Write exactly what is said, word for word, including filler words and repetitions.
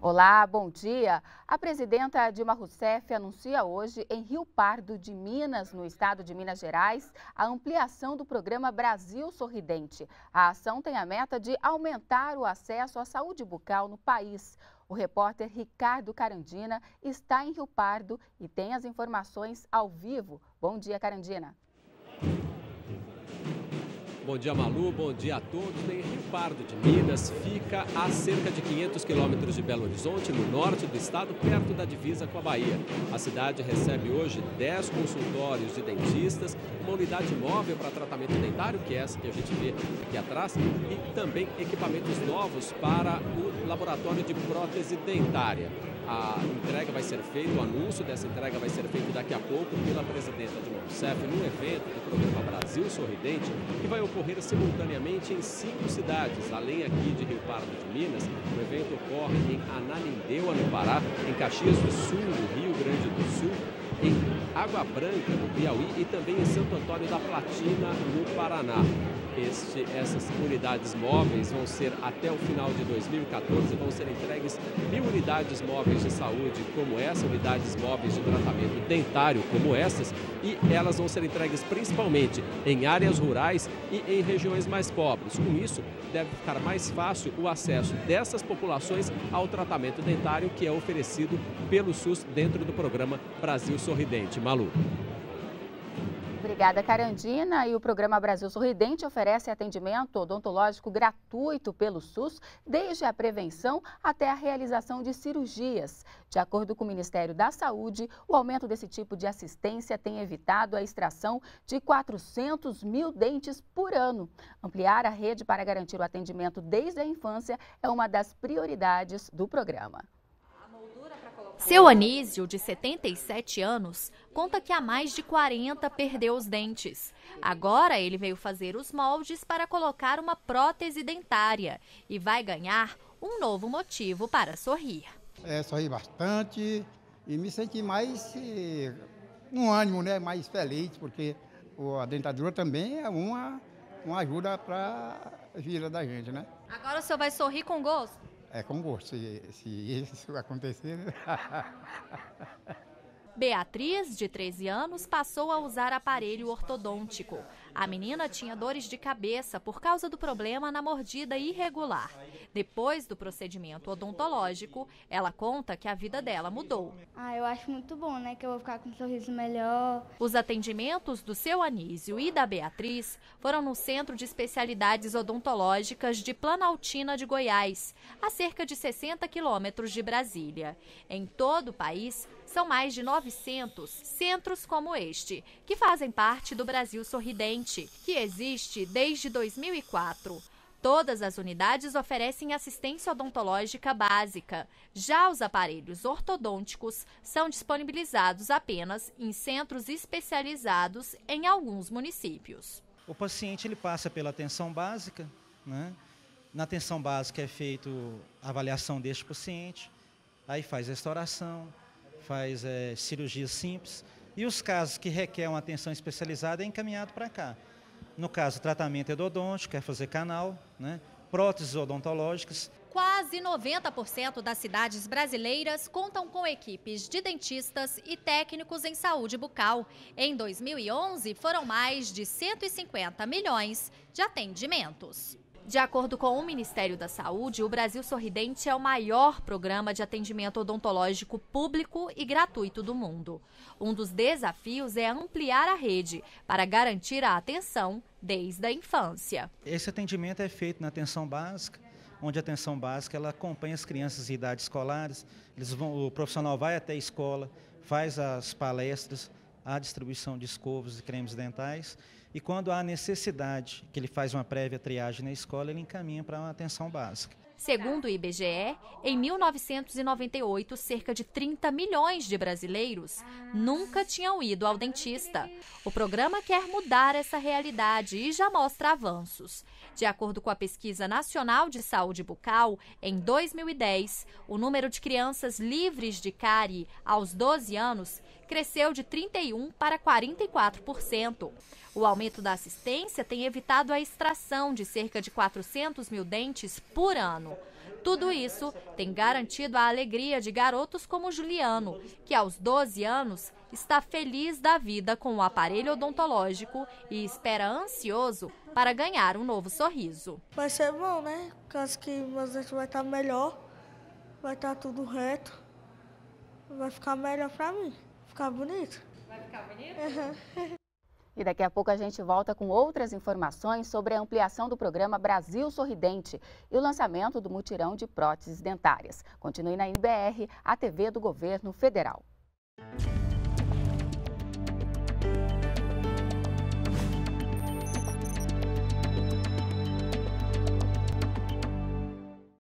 Olá, bom dia. A presidenta Dilma Rousseff anuncia hoje em Rio Pardo de Minas, no estado de Minas Gerais, a ampliação do programa Brasil Sorridente. A ação tem a meta de aumentar o acesso à saúde bucal no país. O repórter Ricardo Carandina está em Rio Pardo e tem as informações ao vivo. Bom dia, Carandina. Bom dia, Malu. Bom dia a todos. Em Rio Pardo de Minas, fica a cerca de quinhentos quilômetros de Belo Horizonte, no norte do estado, perto da divisa com a Bahia. A cidade recebe hoje dez consultórios de dentistas, uma unidade móvel para tratamento dentário, que é essa que a gente vê aqui atrás, e também equipamentos novos para o laboratório de prótese dentária. A entrega vai ser feita, o anúncio dessa entrega vai ser feito daqui a pouco pela presidenta Dilma Rousseff num evento do programa Brasil Sorridente, que vai ocorrer simultaneamente em cinco cidades. Além aqui de Rio Pardo de Minas, o evento ocorre em Ananindeua, no Pará, em Caxias do Sul, no Rio Grande do Sul, em Água Branca, no Piauí, e também em Santo Antônio da Platina, no Paraná. Este, essas unidades móveis vão ser, até o final de dois mil e quatorze, vão ser entregues mil unidades móveis de saúde como essa, unidades móveis de tratamento dentário como essas, e elas vão ser entregues principalmente em áreas rurais e em regiões mais pobres. Com isso, deve ficar mais fácil o acesso dessas populações ao tratamento dentário que é oferecido pelo SUS dentro do programa Brasil Sorridente. Malu. Obrigada, Carandina. E o programa Brasil Sorridente oferece atendimento odontológico gratuito pelo SUS, desde a prevenção até a realização de cirurgias. De acordo com o Ministério da Saúde, o aumento desse tipo de assistência tem evitado a extração de quatrocentos mil dentes por ano. Ampliar a rede para garantir o atendimento desde a infância é uma das prioridades do programa. Seu Anísio, de setenta e sete anos, conta que há mais de quarenta perdeu os dentes. Agora ele veio fazer os moldes para colocar uma prótese dentária e vai ganhar um novo motivo para sorrir. É, sorri bastante e me senti mais no ânimo, né, mais feliz, porque a dentadura também é uma, uma ajuda para a vida da gente, né? Agora o senhor vai sorrir com gosto? É com gosto, se, se isso acontecer. Beatriz, de treze anos, passou a usar aparelho ortodôntico. A menina tinha dores de cabeça por causa do problema na mordida irregular. Depois do procedimento odontológico, ela conta que a vida dela mudou. Ah, eu acho muito bom, né? Que eu vou ficar com um sorriso melhor. Os atendimentos do seu Anísio e da Beatriz foram no Centro de Especialidades Odontológicas de Planaltina de Goiás, a cerca de sessenta quilômetros de Brasília. Em todo o país, são mais de novecentos centros como este, que fazem parte do Brasil Sorridente, que existe desde dois mil e quatro. Todas as unidades oferecem assistência odontológica básica. Já os aparelhos ortodônticos são disponibilizados apenas em centros especializados em alguns municípios. O paciente ele passa pela atenção básica, né? Na atenção básica é feita a avaliação deste paciente, aí faz restauração, faz é, cirurgia simples, e os casos que requerem uma atenção especializada é encaminhado para cá. No caso, tratamento endodôntico, é fazer canal, né? Próteses odontológicas. Quase noventa por cento das cidades brasileiras contam com equipes de dentistas e técnicos em saúde bucal. Em dois mil e onze, foram mais de cento e cinquenta milhões de atendimentos. De acordo com o Ministério da Saúde, o Brasil Sorridente é o maior programa de atendimento odontológico público e gratuito do mundo. Um dos desafios é ampliar a rede para garantir a atenção desde a infância. Esse atendimento é feito na atenção básica, onde a atenção básica ela acompanha as crianças de idades escolares. Eles vão, o profissional vai até a escola, faz as palestras, a distribuição de escovas e cremes dentais, e quando há necessidade, que ele faz uma prévia triagem na escola, ele encaminha para uma atenção básica. Segundo o I B G E, em mil novecentos e noventa e oito, cerca de trinta milhões de brasileiros nunca tinham ido ao dentista. O programa quer mudar essa realidade e já mostra avanços. De acordo com a Pesquisa Nacional de Saúde Bucal, em dois mil e dez, o número de crianças livres de cárie aos doze anos cresceu de trinta e um para quarenta e quatro por cento. O aumento da assistência tem evitado a extração de cerca de quatrocentos mil dentes por ano. Tudo isso tem garantido a alegria de garotos como Juliano, que aos doze anos está feliz da vida com o aparelho odontológico e espera ansioso para ganhar um novo sorriso. Vai ser bom, né? Porque acho que meus dentes vai estar melhor, vai estar tudo reto, vai ficar melhor para mim, ficar bonito. Vai ficar bonito? Uhum. E daqui a pouco a gente volta com outras informações sobre a ampliação do programa Brasil Sorridente e o lançamento do mutirão de próteses dentárias. Continue na N B R, a T V do Governo Federal.